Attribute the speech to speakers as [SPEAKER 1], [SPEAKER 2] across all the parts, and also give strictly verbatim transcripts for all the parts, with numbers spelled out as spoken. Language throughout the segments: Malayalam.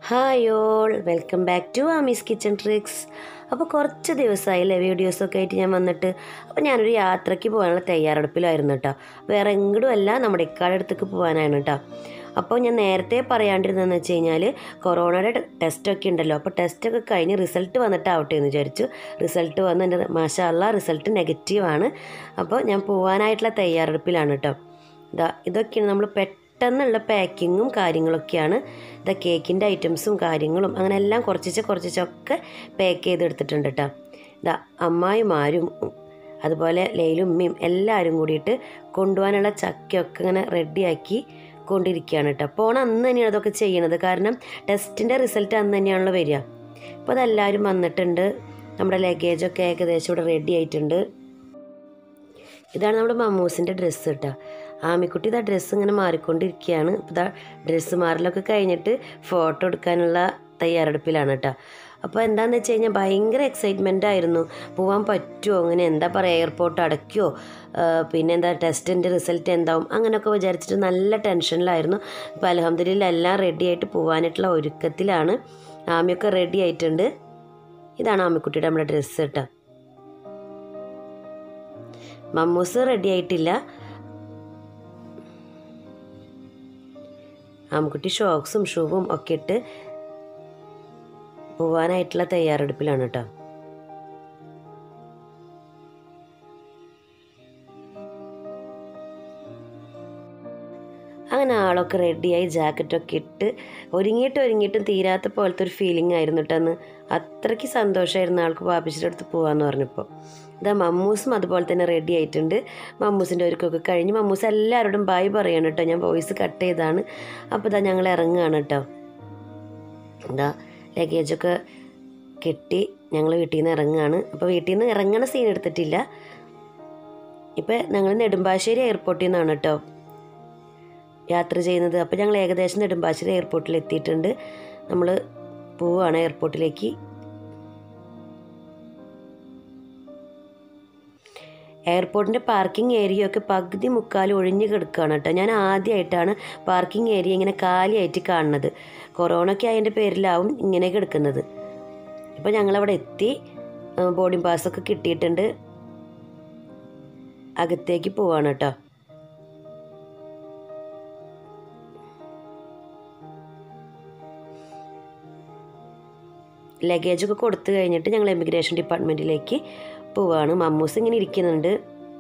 [SPEAKER 1] Hi all, welcome back to Ami's kitchen tricks. അപ്പോൾ കുറച്ച് ദിവസമായില്ലേ വീഡിയോസൊക്കെ ആയിട്ട് ഞാൻ വന്നിട്ട്. അപ്പോൾ ഞാനൊരു യാത്രയ്ക്ക് പോകാനുള്ള തയ്യാറെടുപ്പിലായിരുന്നു കേട്ടോ. വേറെ എങ്ങോട്ടും അല്ല, നമ്മുടെ ഇക്കാടെ അടുത്തേക്ക് പോകാനാണ് കേട്ടോ. അപ്പോൾ ഞാൻ നേരത്തെ പറയാണ്ടിരുന്നതെന്ന് വെച്ച് കഴിഞ്ഞാൽ കൊറോണയുടെ ടെസ്റ്റൊക്കെ ഉണ്ടല്ലോ. അപ്പോൾ ടെസ്റ്റൊക്കെ കഴിഞ്ഞ് റിസൾട്ട് വന്നിട്ടാവട്ടെ എന്ന് വിചാരിച്ചു. റിസൾട്ട് വന്ന് എൻ്റെ മാഷാ അല്ലാ റിസൾട്ട് നെഗറ്റീവാണ്. അപ്പോൾ ഞാൻ പോകാനായിട്ടുള്ള തയ്യാറെടുപ്പിലാണ് കേട്ടോ. ഇതാ ഇതൊക്കെയാണ് നമ്മൾ പെട്ടെന്നുള്ള പാക്കിങ്ങും കാര്യങ്ങളൊക്കെയാണ്. ഇതാ കേക്കിൻ്റെ ഐറ്റംസും കാര്യങ്ങളും അങ്ങനെ എല്ലാം കുറച്ചിച്ച് കുറച്ചിച്ചൊക്കെ പാക്ക് ചെയ്തെടുത്തിട്ടുണ്ട് കേട്ടോ. ഇതാ അമ്മായിമാരും അതുപോലെ ലൈലും ഉമ്മയും എല്ലാവരും കൂടിയിട്ട് കൊണ്ടുപോകാനുള്ള ചക്കയൊക്കെ ഇങ്ങനെ റെഡിയാക്കി കൊണ്ടിരിക്കുകയാണ് കേട്ടോ. പോണ അന്ന് തന്നെയാണ് അതൊക്കെ ചെയ്യണത്, കാരണം ടെസ്റ്റിൻ്റെ റിസൾട്ട് അന്ന് തന്നെയാണല്ലോ വരിക. അപ്പോൾ അതെല്ലാവരും വന്നിട്ടുണ്ട്. നമ്മുടെ ലഗേജൊക്കെ ഏകദേശം ഇവിടെ റെഡി ആയിട്ടുണ്ട്. ഇതാണ് നമ്മുടെ മമ്മൂസിൻ്റെ ഡ്രസ്സ് കേട്ടോ. ആമിക്കുട്ടി ഇതാ ഡ്രസ്സ് ഇങ്ങനെ മാറിക്കൊണ്ടിരിക്കുകയാണ്. ഇപ്പോൾ ഇതാ ഡ്രസ്സ് മാറലൊക്കെ കഴിഞ്ഞിട്ട് ഫോട്ടോ എടുക്കാനുള്ള തയ്യാറെടുപ്പിലാണ് കേട്ടോ. അപ്പോൾ എന്താണെന്ന് വെച്ച് കഴിഞ്ഞാൽ ഭയങ്കര എക്സൈറ്റ്മെൻ്റ് ആയിരുന്നു. പോകാൻ പറ്റുമോ, അങ്ങനെ എന്താ പറയുക, എയർപോർട്ട് അടയ്ക്കുമോ, പിന്നെ എന്താ ടെസ്റ്റിൻ്റെ റിസൾട്ട് എന്താവും, അങ്ങനെയൊക്കെ വിചാരിച്ചിട്ട് നല്ല ടെൻഷനിലായിരുന്നു. ഇപ്പോൾ അൽഹംദുലില്ലാ എല്ലാം റെഡി ആയിട്ട് പോകാനായിട്ടുള്ള ഒരുക്കത്തിലാണ്. ആമിയൊക്കെ റെഡി ആയിട്ടുണ്ട്. ഇതാണ് ആമിക്കുട്ടിയുടെ നമ്മുടെ ഡ്രസ്സ് കേട്ടോ. മമ്മൂസ് റെഡി ആയിട്ടില്ല. ആമക്കുട്ടി ഷോക്സും ഷൂവും ഒക്കെ ഇട്ട് പോവാനായിട്ടുള്ള തയ്യാറെടുപ്പിലാണ് കേട്ടോ. അങ്ങനെ ആളൊക്കെ റെഡിയായി ജാക്കറ്റൊക്കെ ഇട്ട് ഒരുങ്ങിയിട്ട് ഒരുങ്ങിയിട്ടും തീരാത്ത പോലത്തെ ഒരു ഫീലിംഗ് ആയിരുന്നു കേട്ടോ അന്ന്. അത്രയ്ക്ക് സന്തോഷമായിരുന്നു ആൾക്ക് പാപ്പിച്ചിൻ്റെ അടുത്ത് പോകാമെന്ന് പറഞ്ഞപ്പോൾ. ഇതാ മമ്മൂസും അതുപോലെ തന്നെ റെഡി ആയിട്ടുണ്ട്. മമ്മൂസിൻ്റെ ഒരുക്കൊക്കെ കഴിഞ്ഞ് മമ്മൂസ് എല്ലാവരോടും ബായ് പറയണം കേട്ടോ. ഞാൻ വോയിസ് കട്ട് ചെയ്താണ്. അപ്പോൾ ഇതാ ഞങ്ങൾ ഇറങ്ങുകയാണ് കേട്ടോ. ഇതാ ലഗേജൊക്കെ കെട്ടി ഞങ്ങൾ വീട്ടിൽ നിന്ന് ഇറങ്ങുകയാണ്. അപ്പോൾ വീട്ടിൽ നിന്ന് ഇറങ്ങണ സീൻ എടുത്തിട്ടില്ല. ഇപ്പം ഞങ്ങൾ നെടുമ്പാശ്ശേരി എയർപോർട്ടിൽ നിന്നാണ് കേട്ടോ യാത്ര ചെയ്യുന്നത്. അപ്പോൾ ഞങ്ങൾ ഏകദേശം നെടുമ്പാശ്ശേരി എയർപോർട്ടിൽ എത്തിയിട്ടുണ്ട്. നമ്മൾ പോവുകയാണ് എയർപോർട്ടിലേക്ക്. എയർപോർട്ടിൻ്റെ പാർക്കിംഗ് ഏരിയയൊക്കെ പകുതി മുക്കാലും ഒഴിഞ്ഞ് കിടക്കുകയാണ് കേട്ടോ. ഞാൻ ആദ്യമായിട്ടാണ് പാർക്കിംഗ് ഏരിയ ഇങ്ങനെ കാലിയായിട്ട് കാണുന്നത്. കൊറോണയ്ക്ക് അതിൻ്റെ പേരിലാവും ഇങ്ങനെ കിടക്കുന്നത്. ഇപ്പോൾ ഞങ്ങളവിടെ എത്തി, ബോർഡിംഗ് പാസ്സൊക്കെ കിട്ടിയിട്ടുണ്ട്. അകത്തേക്ക് പോവാണ് കേട്ടോ. ലഗേജൊക്കെ കൊടുത്തു കഴിഞ്ഞിട്ട് ഞങ്ങൾ എമിഗ്രേഷൻ ഡിപ്പാർട്ട്മെൻറ്റിലേക്ക് പോവാണ്. മമ്മൂസ് ഇങ്ങനെ ഇരിക്കുന്നുണ്ട്.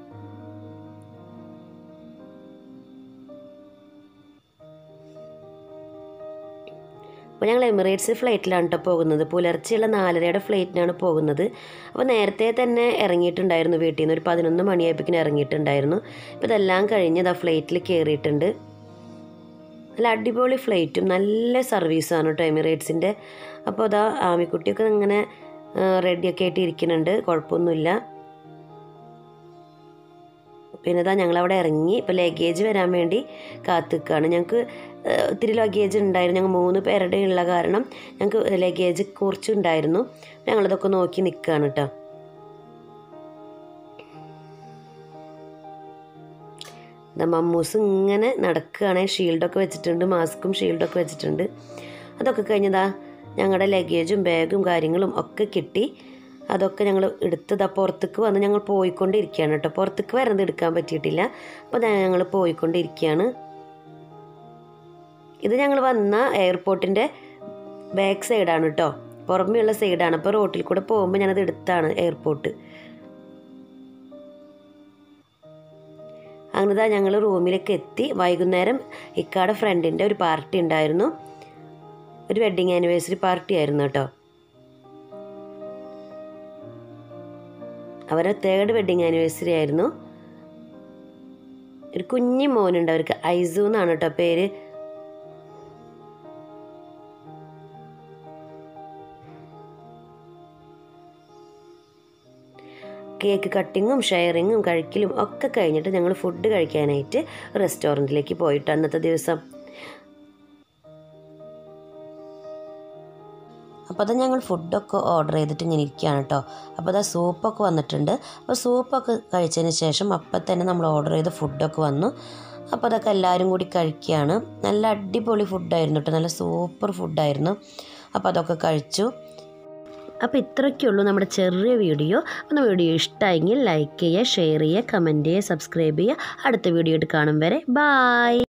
[SPEAKER 1] അപ്പോൾ ഞങ്ങൾ എമിറേറ്റ്സ് ഫ്ലൈറ്റിലാണ് കേട്ടോ പോകുന്നത്. പുലർച്ചെയുള്ള നാലരയുടെ ഫ്ലൈറ്റിനാണ് പോകുന്നത്. അപ്പോൾ നേരത്തെ തന്നെ ഇറങ്ങിയിട്ടുണ്ടായിരുന്നു വീട്ടിൽ നിന്ന്. ഒരു പതിനൊന്ന് മണിയായപ്പോഴേക്കും ഇറങ്ങിയിട്ടുണ്ടായിരുന്നു. ഇപ്പോൾ ഇതെല്ലാം കഴിഞ്ഞത് ആ ഫ്ലൈറ്റിൽ കയറിയിട്ടുണ്ട്. നല്ല അടിപൊളി ഫ്ലൈറ്റും നല്ല സർവീസാണ് കേട്ടോ എമിറേറ്റ്സിൻ്റെ. അപ്പോൾ അതാ ആമിക്കുട്ടിയൊക്കെ ഇങ്ങനെ റെഡിയൊക്കെ ആയിട്ട് ഇരിക്കുന്നുണ്ട്, കുഴപ്പമൊന്നുമില്ല. പിന്നെ ഇതാ ഞങ്ങളവിടെ ഇറങ്ങി. ഇപ്പോൾ ലഗേജ് വരാൻ വേണ്ടി കാത്തു നിൽക്കുകയാണ്. ഞങ്ങൾക്ക് ഒത്തിരി ലഗേജ് ഉണ്ടായിരുന്നു. ഞങ്ങൾ മൂന്ന് പേരുടെ ഉള്ള കാരണം ഞങ്ങൾക്ക് ലഗേജ് കുറച്ചുണ്ടായിരുന്നു. ഞങ്ങളിതൊക്കെ നോക്കി നിൽക്കുകയാണ് കേട്ടോ. മമ്മൂസ് ഇങ്ങനെ നടക്കുകയാണ്. ഷീൽഡൊക്കെ വെച്ചിട്ടുണ്ട്, മാസ്കും ഷീൽഡൊക്കെ വെച്ചിട്ടുണ്ട്. അതൊക്കെ കഴിഞ്ഞതാ ഞങ്ങളുടെ ലഗേജും ബാഗും കാര്യങ്ങളും ഒക്കെ കിട്ടി. അതൊക്കെ ഞങ്ങൾ എടുത്തതാ പുറത്തേക്ക് വന്ന് ഞങ്ങൾ പോയിക്കൊണ്ടിരിക്കുകയാണ് കേട്ടോ. പുറത്തേക്ക് വരുന്നത് എടുക്കാൻ പറ്റിയിട്ടില്ല. അപ്പോൾ ഞങ്ങൾ പോയിക്കൊണ്ടിരിക്കുകയാണ്. ഇത് ഞങ്ങൾ വന്ന എയർപോർട്ടിൻ്റെ ബാക്ക് സൈഡാണ് കേട്ടോ, പുറമെയുള്ള സൈഡാണ്. അപ്പോൾ റോട്ടിൽ കൂടെ പോകുമ്പോൾ ഞാനത് എടുത്താണ് എയർപോർട്ട്. അങ്ങനെതാ ഞങ്ങൾ റൂമിലേക്ക് എത്തി. വൈകുന്നേരം ഇക്കാടെ ഫ്രണ്ടിൻ്റെ ഒരു പാർട്ടി ഉണ്ടായിരുന്നു. ഒരു വെഡ്ഡിങ് ആനിവേഴ്സറി പാർട്ടി ആയിരുന്നു കേട്ടോ. അവരുടെ തേർഡ് വെഡ്ഡിങ് ആനിവേഴ്സറി ആയിരുന്നു. ഒരു കുഞ്ഞു മോനുണ്ട് അവർക്ക്, ഐസു എന്നാണ് കേട്ടോ പേര്. കേക്ക് കട്ടിങ്ങും ഷെയറിങ്ങും കഴിക്കലും ഒക്കെ കഴിഞ്ഞിട്ട് ഞങ്ങൾ ഫുഡ് കഴിക്കാനായിട്ട് റെസ്റ്റോറൻറ്റിലേക്ക് പോയിട്ട് അന്നത്തെ ദിവസം. അപ്പോൾ അത് ഞങ്ങൾ ഫുഡൊക്കെ ഓർഡർ ചെയ്തിട്ട് ഇങ്ങനെ ഇരിക്കുകയാണ് കേട്ടോ. അപ്പോൾ അതാ സൂപ്പൊക്കെ വന്നിട്ടുണ്ട്. അപ്പോൾ സൂപ്പൊക്കെ കഴിച്ചതിന് ശേഷം അപ്പം തന്നെ നമ്മൾ ഓർഡർ ചെയ്ത ഫുഡൊക്കെ വന്നു. അപ്പോൾ അതൊക്കെ എല്ലാവരും കൂടി കഴിക്കുകയാണ്. നല്ല അടിപൊളി ഫുഡായിരുന്നു കേട്ടോ, നല്ല സൂപ്പർ ഫുഡായിരുന്നു. അപ്പോൾ അതൊക്കെ കഴിച്ചു. അപ്പോൾ ഇത്രയൊക്കെയുള്ളൂ നമ്മുടെ ചെറിയ വീഡിയോ. നമ്മുടെ വീഡിയോ ഇഷ്ടമായെങ്കിൽ ലൈക്ക് ചെയ്യുക, ഷെയർ ചെയ്യുക, കമൻറ്റ് ചെയ്യുക, സബ്സ്ക്രൈബ് ചെയ്യുക. അടുത്ത വീഡിയോ ആയിട്ട് കാണും വരെ ബായ്.